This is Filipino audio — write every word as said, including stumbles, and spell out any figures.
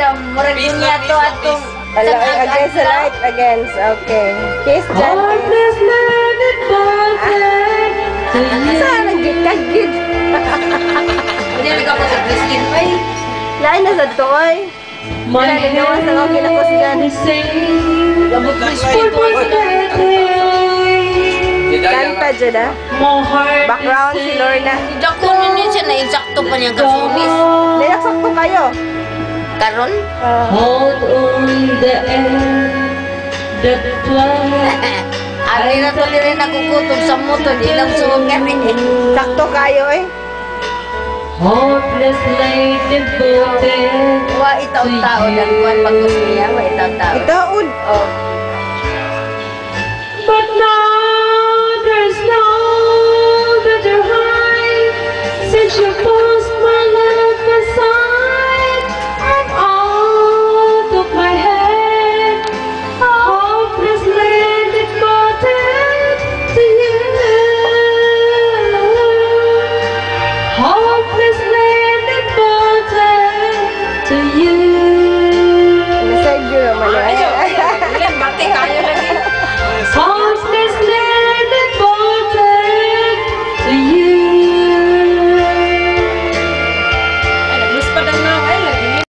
murag niya to atong Hello, against the light, against. Okay. Kiss, Jan. Kiss. Saan nag-git ka, git? Hindi ka po sa Christine pa eh. Lain na sa toy. Wala na naman sa mga kinakusgan. Labot mo Kanta dyan ah. Background si Lorna. Ijakto niya siya na ijakto pa niya kasunis. Nayaksakto kayo. Karon? Ah. Hold on the end that flies. Ari na to rin nakukutob sa moto. Di lang sugat eh. Sakto kayo eh. Hopelessly devoted. Wa itaw-tao lang kuhan pag gusto niya. Wa itaw-tao. Ito, ud. Oh. But now